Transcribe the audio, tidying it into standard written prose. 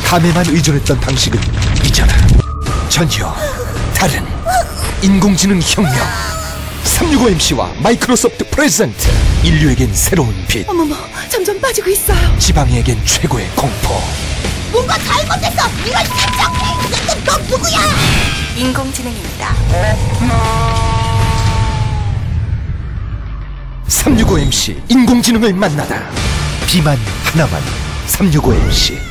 감에만 의존했던 방식은 잊어라. 전혀 다른 인공지능 혁명. 365MC와 마이크로소프트 프레젠트. 인류에겐 새로운 빛, 어머머, 점점 빠지고 있어요. 지방이에겐 최고의 공포. 뭔가 잘못했어! 이런 심장해! 너 누구야? 인공지능입니다. 365MC 인공지능을 만나다. 비만 하나만 365MC.